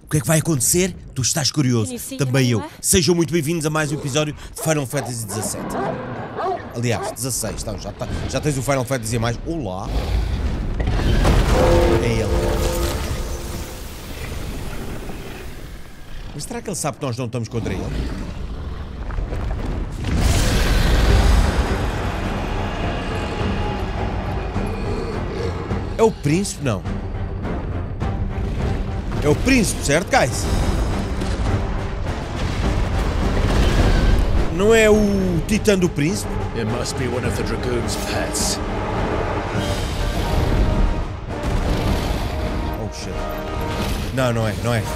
que é que vai acontecer? Tu estás curioso, também eu. Sejam muito bem-vindos a mais um episódio de Final Fantasy XVII. Aliás, 16, tá, já tens o Final Fantasy a mais. Olá! É ele. Mas será que ele sabe que nós não estamos contra ele? É o príncipe, não? É o príncipe, certo, guys? Não é o titã do príncipe? It must be one of the Dragoon's pets. Oh shit. Não, não é.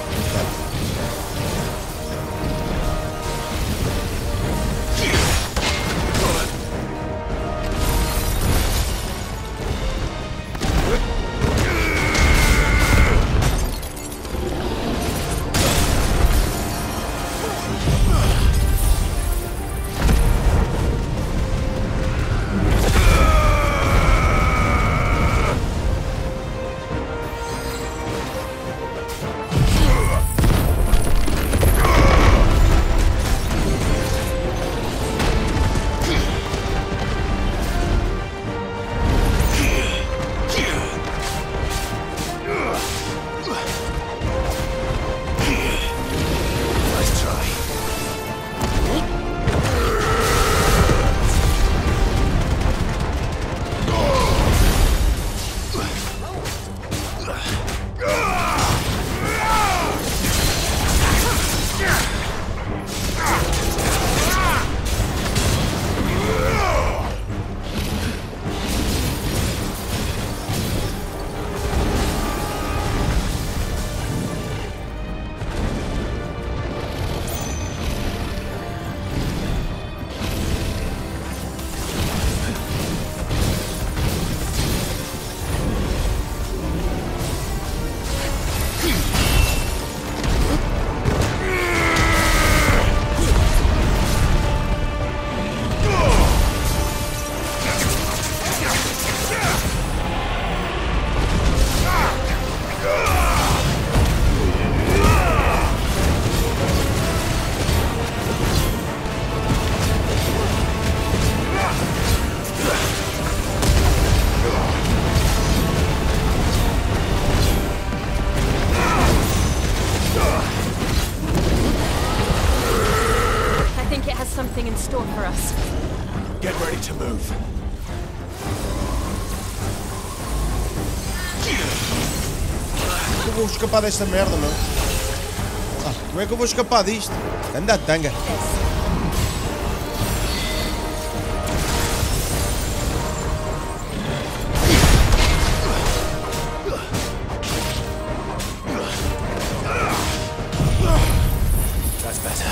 Something in store for us. Get ready to move. Eu vou escapar desta merda, não? Como é que eu vou escapar disto? Anda, tanga. That's better.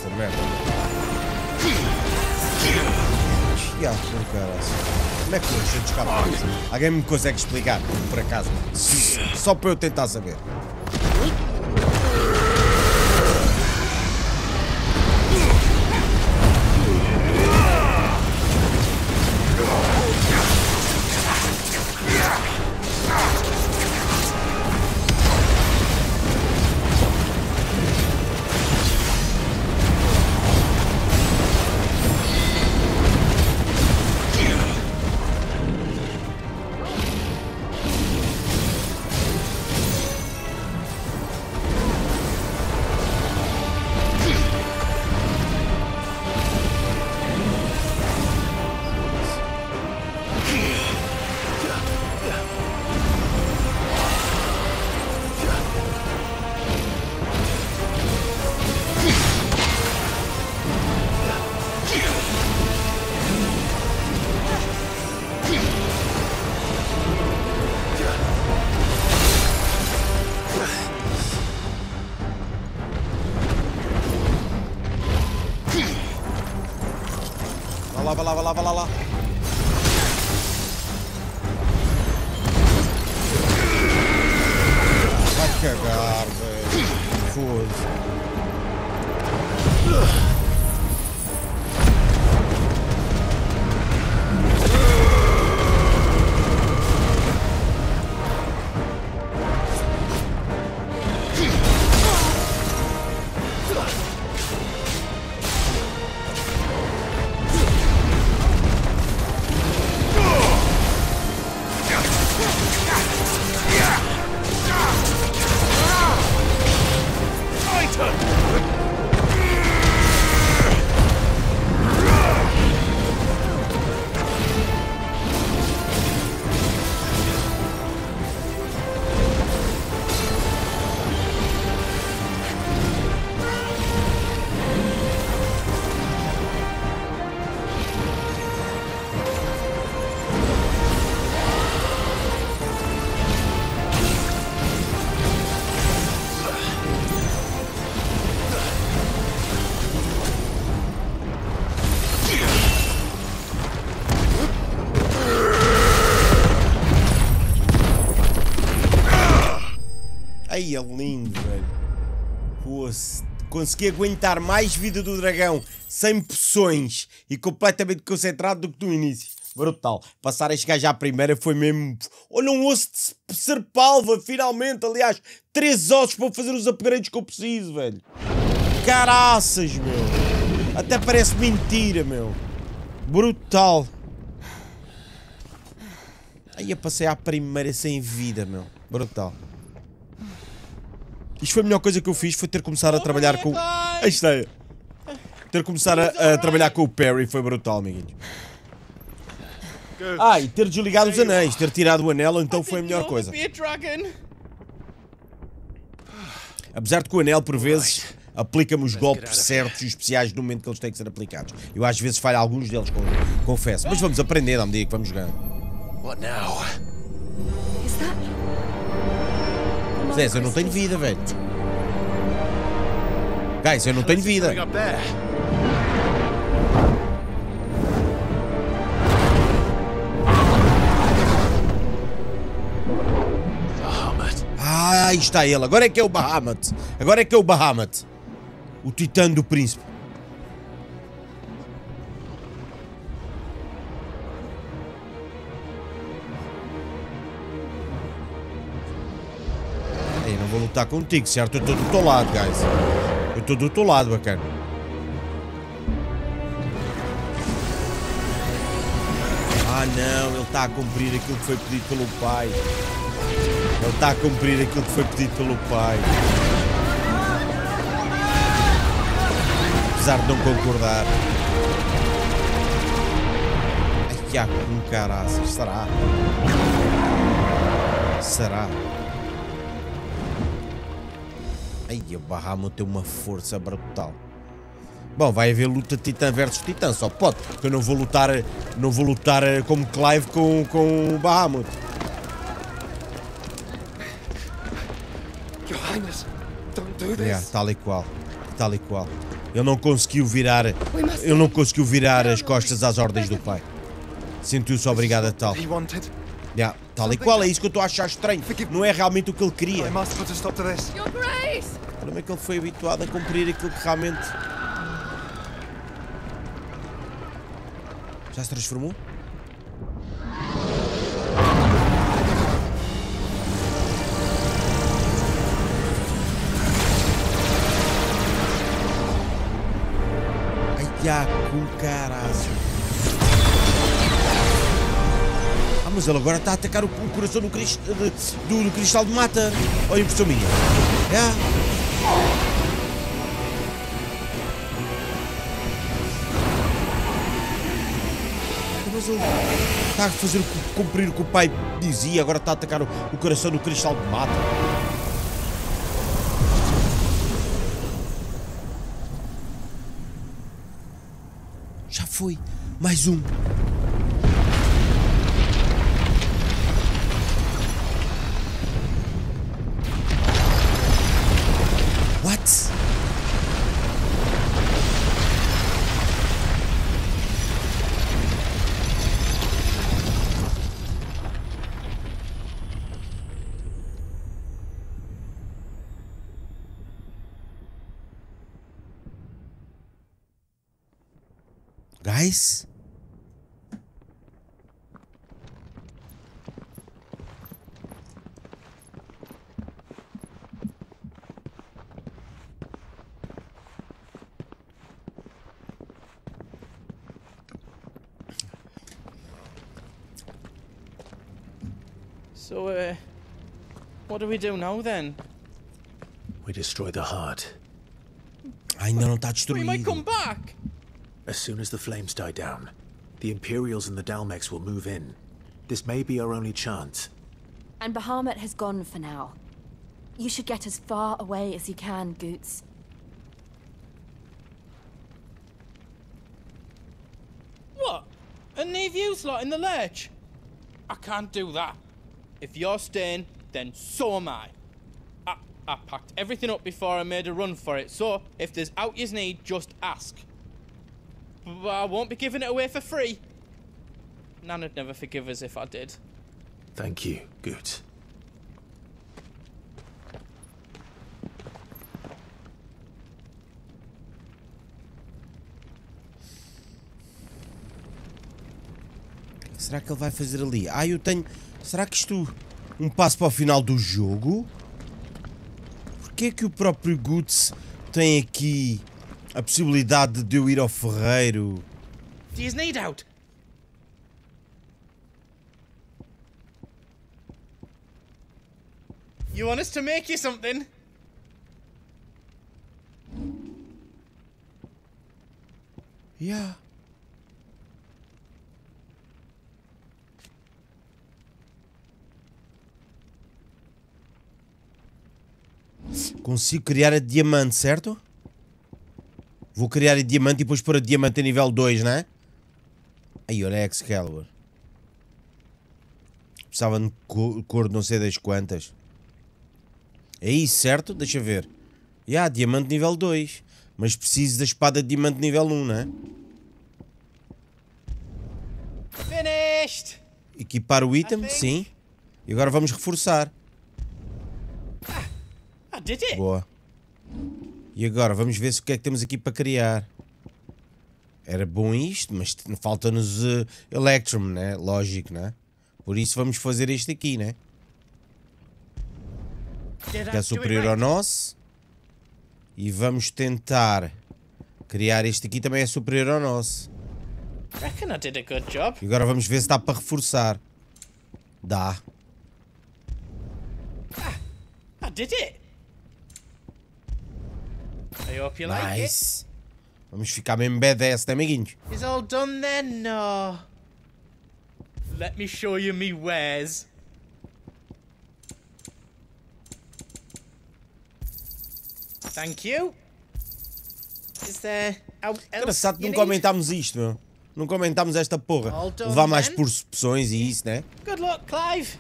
esta merda. Como é que a gente escapa disso? Alguém me consegue explicar, por acaso? Só para eu tentar saber. Vai lá. Vai cagar, velho. Foda-se. Ai, é lindo, velho. Consegui aguentar mais vida do dragão sem poções e completamente concentrado do que no início. Brutal. Passar este gajo à primeira foi mesmo... Olha, um osso de serpalva, finalmente. Aliás, 3 ossos para fazer os upgrades que eu preciso, velho. Caraças, meu. Até parece mentira, meu. Brutal. Aí eu passei à primeira sem vida, meu. Brutal. Isto foi a melhor coisa que eu fiz, foi ter começado a trabalhar com... Aí está. Ter começado a trabalhar com o Perry foi brutal, amiguinhos. E ter desligado os anéis, ter tirado o anel, então foi a melhor coisa. Apesar de que o anel, por vezes, aplica-me os golpes certos e especiais no momento que eles têm que ser aplicados. Eu às vezes falho alguns deles, confesso. Mas vamos aprender à medida que vamos jogando. What now? Zé, eu não tenho vida, velho. Guys, eu não tenho vida. Aí está ele. Agora é que é o Bahamut. Agora é que é o Bahamut. O titã do príncipe. Eu não vou lutar contigo, certo? Eu estou do teu lado, guys. Eu estou do teu lado, bacana. Não, ele está a cumprir aquilo que foi pedido pelo pai. Ele está a cumprir aquilo que foi pedido pelo pai. Apesar de não concordar. Ai, que há com caraças. Será? Será? Ai, o Bahamut tem uma força brutal. Bom, vai haver luta titã versus titã, só pode. Porque eu não vou lutar como Clive com o Bahamut. Your Highness, don't do this. Tal e qual. Tal e qual. Ele não conseguiu virar. Ele não conseguiu virar as costas às ordens do pai. Sentiu-se obrigado a tal. He wanted. Yeah, tal e qual, é isso que eu estou a achar estranho. Não é realmente o que ele queria. I must put a stop to this. Your Grace! O problema é que ele foi habituado a cumprir aquilo que realmente. Já se transformou? Ai, já, com caralho. Mas ele agora está a atacar o coração do cristal de mata. Olha a impressão minha. Mas ele está a fazer cumprir o que o pai dizia. Agora está a atacar o coração do cristal de mata. Já foi. Mais um. What? Guys? So, what do we do now then? We destroy the heart. Ainda não está We might come destruído. back! As soon as the flames die down, the Imperials and the Dalmex will move in. This may be our only chance. And Bahamut has gone for now. You should get as far away as you can, Goots. What? And leave you lot in the lurch? I can't do that. If you're staying, then so am I. I packed everything up before I made a run for it, so if there's out you need, just ask. But I won't be giving it away for free. Nana'd never forgive us if I did. Thank you, Goots. O que será que ele vai fazer ali? Ah, eu tenho... Será que isto... Um passo para o final do jogo? Porquê é que o próprio Goots tem aqui a possibilidade de eu ir ao ferreiro? Do you need out? You want us to make you something? Yeah. Consigo criar a diamante, certo? Vou criar a diamante e depois pôr a diamante a nível 2, não é? Aí, olha a Excalibur. Precisava de cor de não sei das quantas. É isso, certo? Deixa ver. Diamante nível 2. Mas preciso da espada de diamante nível 1, não é? Finished! Equipar o item, sim. E agora vamos reforçar. I did it! Boa. E agora vamos ver se o que é que temos aqui para criar. Era bom isto, mas falta-nos Electrum, né? Lógico, né? Por isso vamos fazer este aqui, né? Did Que é superior ao nosso. E vamos tentar criar este aqui, também é superior ao nosso. Reckon I did a good job. E agora vamos ver se dá para reforçar. Dá. I did it! I hope you like it. Nice. Vamos ficar mesmo badass, né, amiguinhos? Is all done then? No. Let me show you me wares. Thank you. Is there else Engraçado que you não need? comentámos isto, meu. Não comentámos esta porra. All done, Levar mais then? percepções e isso, né? Good luck, Clive.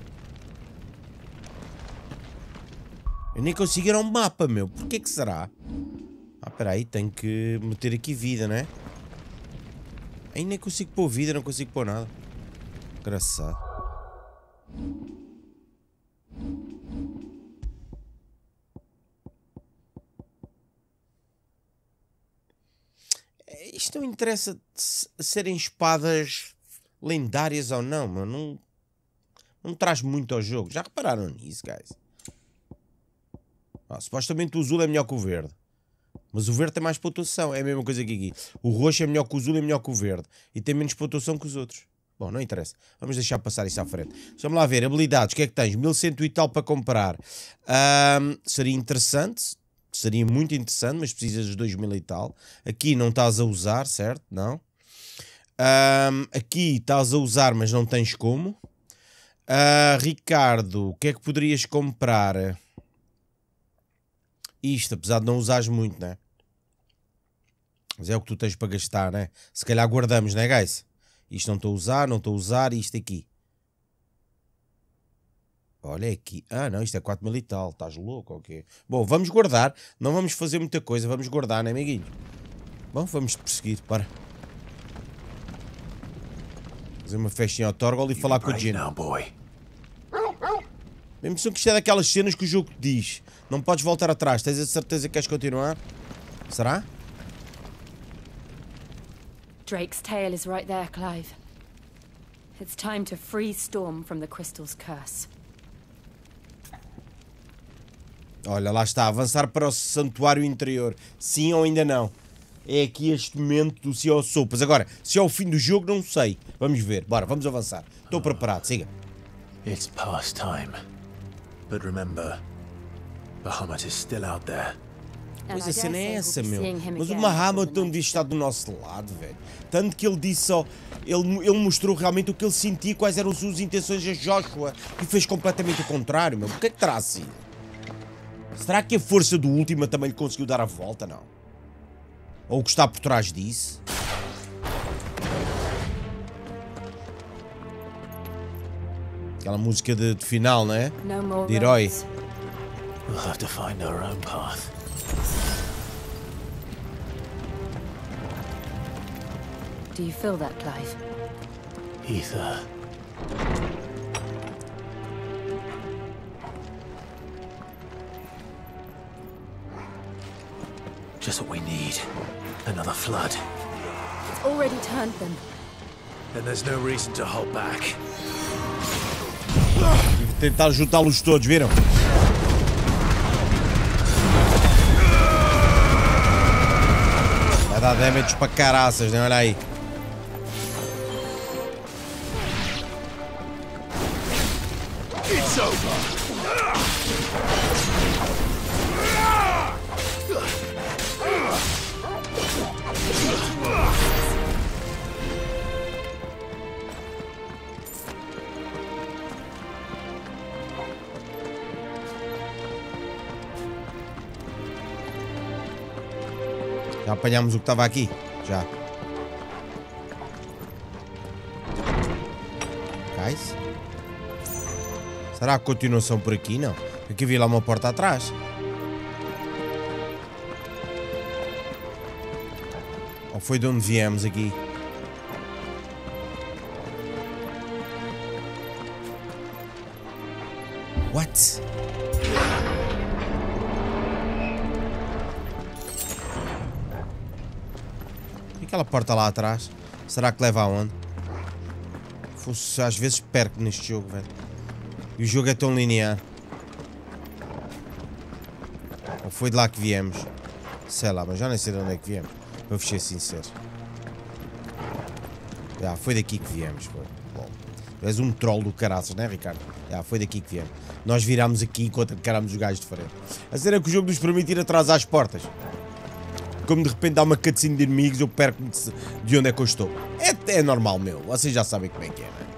Eu nem consigo ir ao mapa, meu. Porquê que será? Espera aí, tenho que meter aqui vida, né? Aí nem consigo pôr vida, não consigo pôr nada. Engraçado. Isto não interessa serem espadas lendárias ou não, mano. Não traz muito ao jogo. Já repararam nisso, guys? Supostamente o azul é melhor que o verde. Mas o verde tem mais pontuação. É a mesma coisa que aqui. O roxo é melhor que o azul e é melhor que o verde. E tem menos pontuação que os outros. Bom, não interessa. Vamos deixar passar isso à frente. Vamos lá ver. Habilidades. O que é que tens? 1100 e tal para comprar. Seria interessante. Seria muito interessante. Mas precisas de 2000 e tal. Aqui não estás a usar, certo? Não. Aqui estás a usar, mas não tens como. Ricardo, o que é que poderias comprar? Isto, apesar de não usares muito, né? Mas é o que tu tens para gastar, né? Se calhar guardamos, né, guys? Isto não estou a usar, não estou a usar. E isto aqui. Olha aqui. Não, isto é 4000 e tal. Estás louco, ok? Bom, vamos guardar. Não vamos fazer muita coisa. Vamos guardar, né, amiguinho? Bom, vamos perseguir. Para. Fazer uma festinha ao Torgal e falar com o Jin. Mesmo que isto é daquelas cenas que o jogo te diz. Não podes voltar atrás. Tens a certeza que queres continuar? Será? Drake's tail is right there, Clive. It's time to free Storm from the Crystal's curse. Olha, lá está. Avançar para o santuário interior. Sim ou ainda não? É aqui este momento do sim ou sopas. Agora, se é o fim do jogo, não sei. Vamos ver. Bora, vamos avançar. Estou preparado. Siga. It's past time. But remember, Bahamut is still out there. Pois a cena é essa, meu. Mas o Bahamut não devia estar do nosso lado, velho. Tanto que ele disse só... Ele mostrou realmente o que ele sentia, quais eram as suas intenções a Joshua. E fez completamente o contrário, meu. O que é que terá sido? Será que a força do Ultima também lhe conseguiu dar a volta, não? Ou o que está por trás disso? Aquela música de final, não é? De herói. We'll have to find our own path. Do you feel that, Clive? Ether. Just what we need. Another flood. It's already turned them. Then there's no reason to hold back. Tentar juntá-los todos, viram? Vai dar damage para caraças, né? Olha aí. It's over. Já apanhámos o que estava aqui? Já. Guys? Será a continuação por aqui? Não. Aqui vi lá uma porta atrás. Ou foi de onde viemos aqui? What? Aquela porta lá atrás, será que leva aonde? Às vezes perco neste jogo, velho. E o jogo é tão linear. Ou foi de lá que viemos? Sei lá, mas já nem sei de onde é que viemos. Para ser sincero. Foi daqui que viemos. Bom, tu és um troll do caraças, não é, Ricardo? Foi daqui que viemos. Nós virámos aqui enquanto encarámos os gajos de frente. A cena é que o jogo nos permite ir atrás às portas. Como de repente dá uma cutscene de inimigos, eu perco-me de onde é que eu estou. É normal, meu. Vocês já sabem como é que é, né?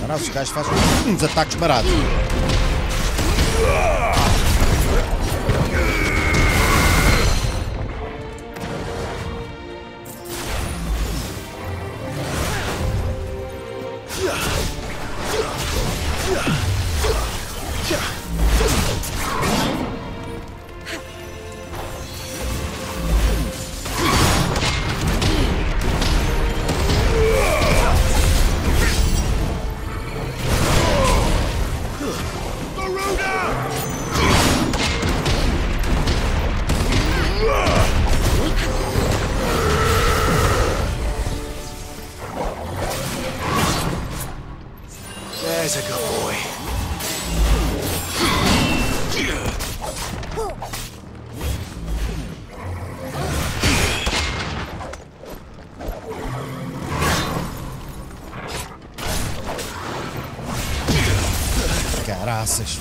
Caralho, os gajos fazem uns ataques baratos. There's a good boy. Caraças.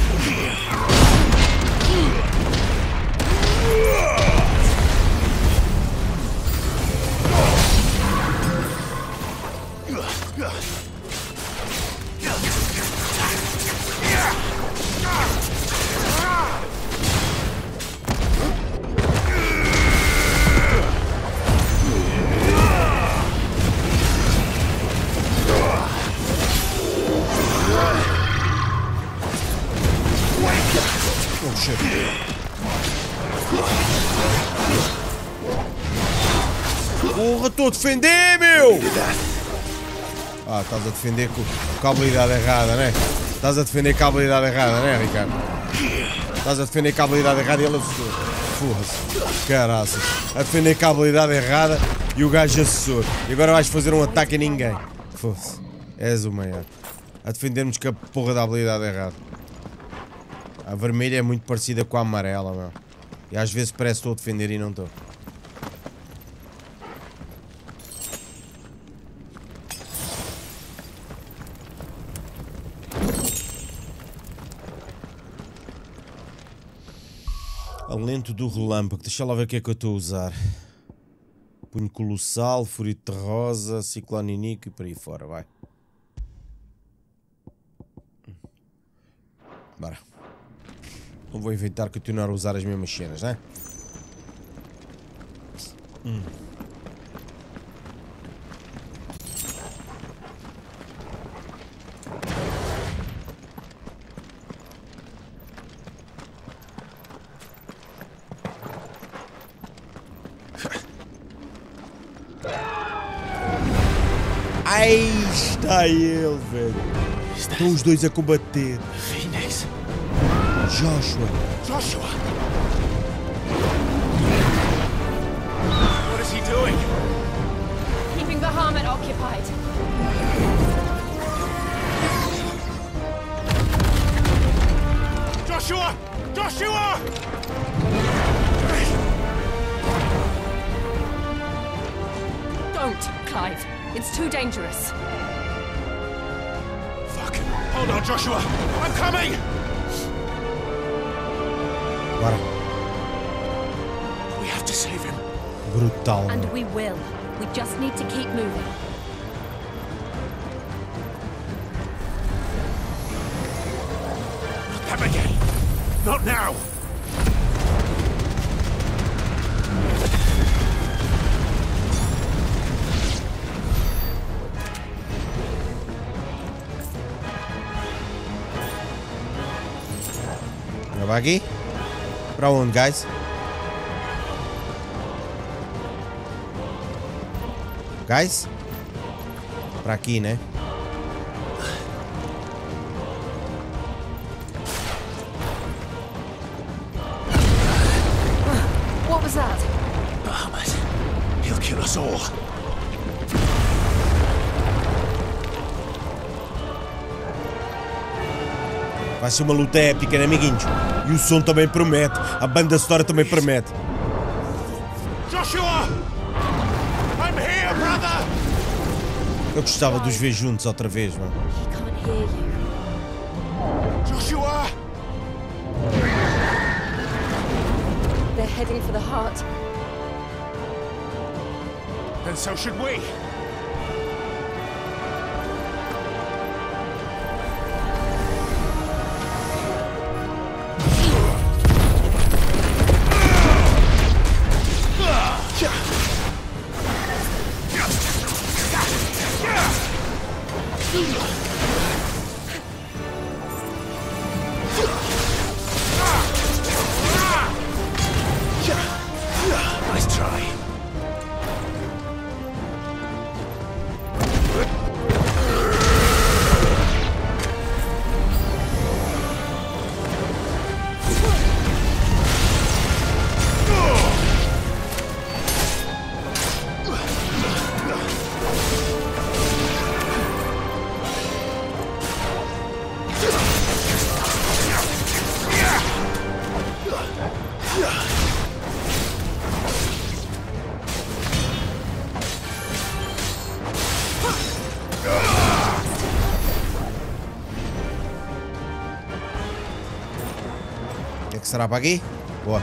Porra, estou a defender, meu! Ah, estás a defender com a habilidade errada, né? Estás a defender com a habilidade errada, né, Ricardo? Estás a defender com a habilidade errada e ele assessor. Porra-se. Caraças. A defender com a habilidade errada e o gajo assessor. E agora vais fazer um ataque a ninguém. Porra-se. És o maior. A defendermos com a porra da habilidade errada. A vermelha é muito parecida com a amarela, meu. E às vezes parece que estou a defender e não estou. Alento do relâmpago. Deixa lá ver o que é que eu estou a usar. Punho colossal, furito de rosa, ciclone inico e por aí fora, vai. Bora. Não vou inventar continuar a usar as mesmas cenas, né? Aí está ele, velho. Estão os dois a combater. Phoenix. Joshua. Joshua! What is he doing? Keeping Bahamut occupied. Joshua! Joshua! Don't, Clive. It's too dangerous. Fuck. Hold on, Joshua. I'm coming! Bora. We have to save him. Brutal. And we will. We just need to keep moving. Not them again. Not now. Vai aqui? Pra onde, guys? Guys? Pra aqui, né? What was that? Bahamut. He'll kill us all. Vai ser uma luta épica, né, amiguinhos? E o som também promete. A banda sonora também promete. Joshua! I'm here, brother! Eu gostava de os ver juntos outra vez, mano. He can't hear you. Joshua! They're heading for the heart. Then so should we. Nice try. O que será para aqui? Boa.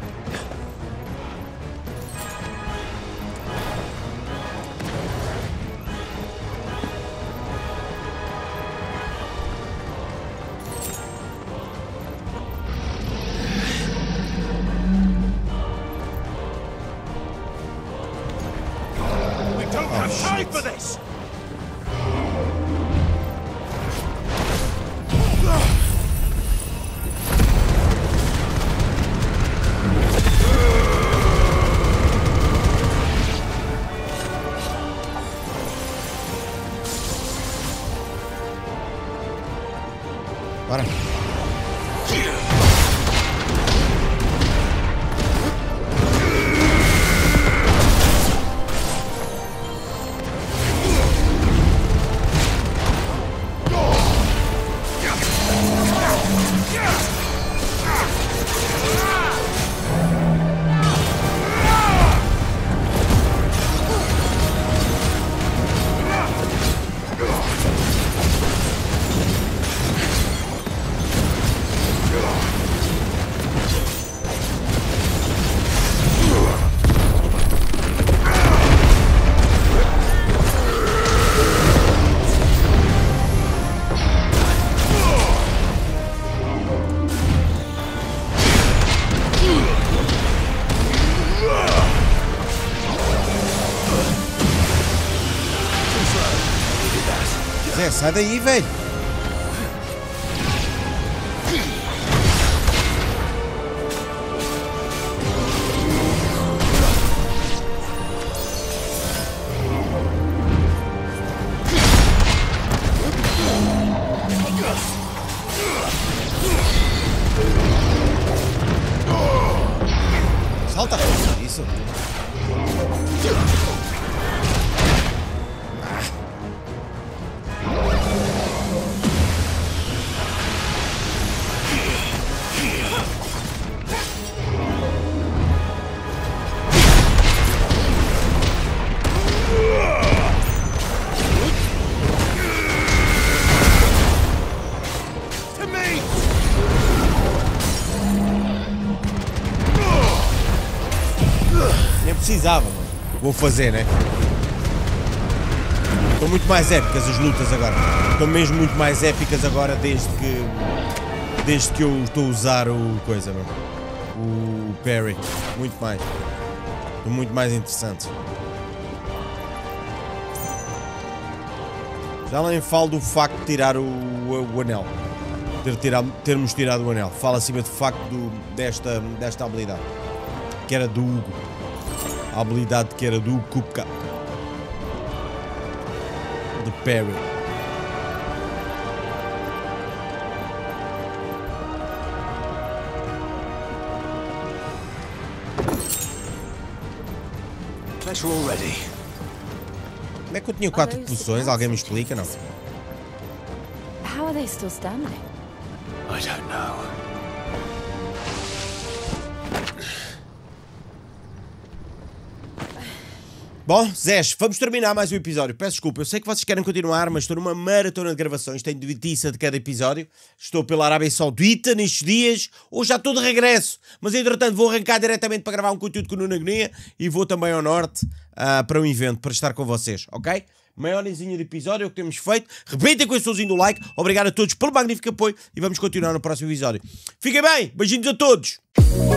We don't have time for this. Bora. Zé, sai daí, velho. Salta. Isso. Nem precisava, mano. Vou fazer, né? Estão muito mais épicas as lutas agora. Estão mesmo muito mais épicas agora desde que eu estou a usar o coisa, mano. O parry. Muito mais. Estão muito mais interessantes. Já nem falo do facto de tirar o anel. Termos tirado o anel. Fala acima do facto desta habilidade. Que era do Hugo. A habilidade que era do Kupka. De parry. Guess we're all ready. Como é que eu tinha 4 posições? Alguém me explica? Não. How are they still standing? I don't know. Bom, Zés, vamos terminar mais um episódio. Peço desculpa, eu sei que vocês querem continuar, mas estou numa maratona de gravações. Tenho notícia de cada episódio. Estou pela Arábia Saudita nestes dias. Hoje já estou de regresso. Mas entretanto vou arrancar diretamente para gravar um conteúdo com o Nuno Agonia. E vou também ao norte para um evento, para estar com vocês, ok? Maior horinha de episódio é o que temos feito. Repetem com o somzinho do like. Obrigado a todos pelo magnífico apoio. E vamos continuar no próximo episódio. Fiquem bem, beijinhos a todos.